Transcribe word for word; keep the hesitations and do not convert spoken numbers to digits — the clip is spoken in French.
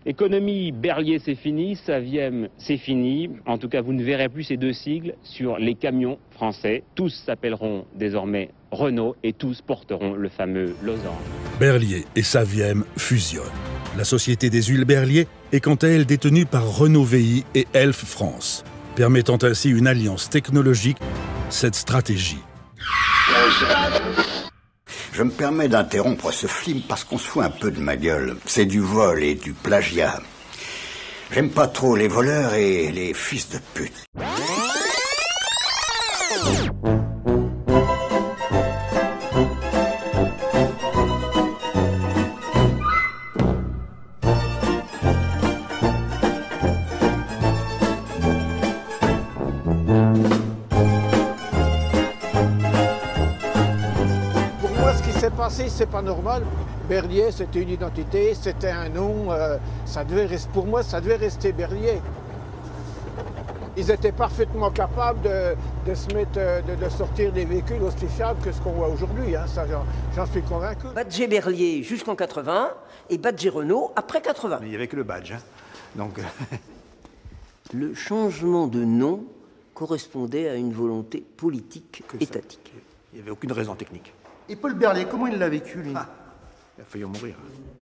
Économie, Berlier, c'est fini. Saviem, c'est fini. En tout cas, vous ne verrez plus ces deux sigles sur les camions français. Tous s'appelleront désormais Renault et tous porteront le fameux losange. Berlier et Saviem fusionnent. La société des huiles Berlier est quant à elle détenue par Renault V I et Elf France, permettant ainsi une alliance technologique. Cette stratégie. Je me permets d'interrompre ce film parce qu'on se fout un peu de ma gueule. C'est du vol et du plagiat. J'aime pas trop les voleurs et les fils de pute. Passé, c'est pas normal. Berlier, c'était une identité, c'était un nom. Euh, ça devait rester, pour moi, ça devait rester Berlier. Ils étaient parfaitement capables de, de se mettre, de, de sortir des véhicules aussi fiables que ce qu'on voit aujourd'hui. Hein, ça, j'en suis convaincu. Badger Berlier jusqu'en quatre-vingt et Badger Renault après quatre-vingt. Mais il n'y avait que le badge. Hein. Donc... Le changement de nom correspondait à une volonté politique que étatique. Il n'y avait aucune raison technique. Et Paul Berlier, comment il l'a vécu, lui? Ah, il a failli en mourir.